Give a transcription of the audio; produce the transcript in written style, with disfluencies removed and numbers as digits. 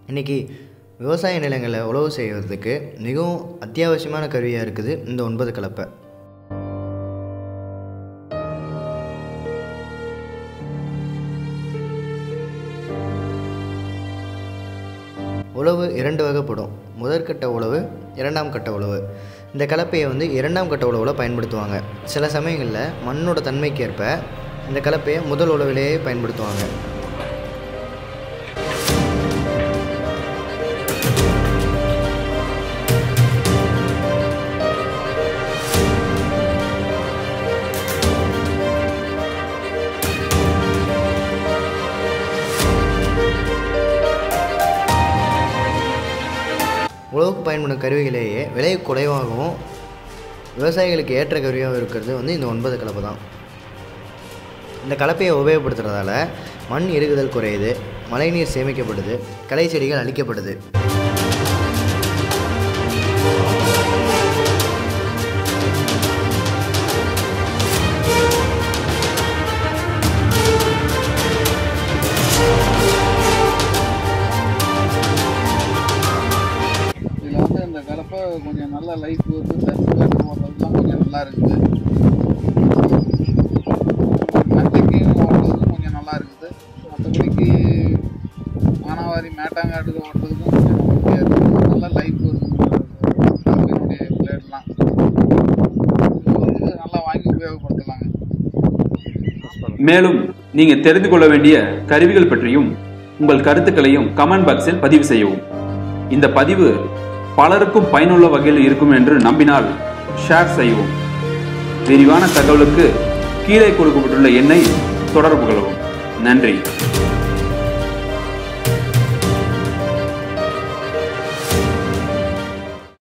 இன்றைக்கி விவசாய நிலங்களை உழவு செய்வதற்கு மிகவும் அத்தியாவசியமான கருவியாக இருக்குது இந்த 9 கலப்பை. உழவு 2 வகைப்படும். முதற்கட்ட உழவு, 2ஆம் கட்ட உழவு. இந்த கலப்பையை 2ஆம் கட்ட உழவில் பயன்படுத்துவாங்க. சில சமயங்களில் மண்ணோட தன்மைக்கேற்ப இந்த கலப்பையை முதல் உழவிலேயே பயன்படுத்துவாங்க. உழவுக்கு பயன்படும் கருவிகளையே விலை குறைவாகவும் விவசாயிகளுக்கு ஏற்ற கருவியாகவும் இருக்கிறது இந்த 9 கலப்பை தான். இந்த கலப்பையை உபயோகப்படுத்துறதால மண் இறுகுதல் குறையுது, மழைநீர் சேமிக்கப்படுது, களை செடிகள் அழிக்கப்படுது. இந்த கலப்பை கொஞ்சம் நல்ல லைஃப் சர்ச்சு காட்டு போடுறதுலாம் கொஞ்சம் நல்லா இருக்குது. மஞ்சக்கு ஓட்டுறதுக்கும் கொஞ்சம் நல்லா இருக்குது. மற்றபடிக்கு மானாவாரி மேட்டாங்காட்டுக்கு ஓட்டுறதுக்கும் கொஞ்சம் வசதியாக இருக்குது. நல்ல லைஃப் இருக்குது கலப்பையினுடைய பிளேட்லாம். இது நல்லா வாங்கி உபயோகப்படுத்தலாங்க. மேலும் நீங்க தெரிந்து கொள்ள வேண்டிய கருவிகள் பற்றியும் உங்கள் கருத்துக்களையும் கமெண்ட் பாக்ஸில் பதிவு செய்யவும். இந்த பதிவு பலருக்கும் பயனுள்ள வகையில் இருக்கும் என்று நம்பினால் ஷேர் செய்வோம். விரிவான தகவலுக்கு கீழே கொடுக்கப்பட்டுள்ள எண்ணை தொடர்பு கொள்ளவும். நன்றி.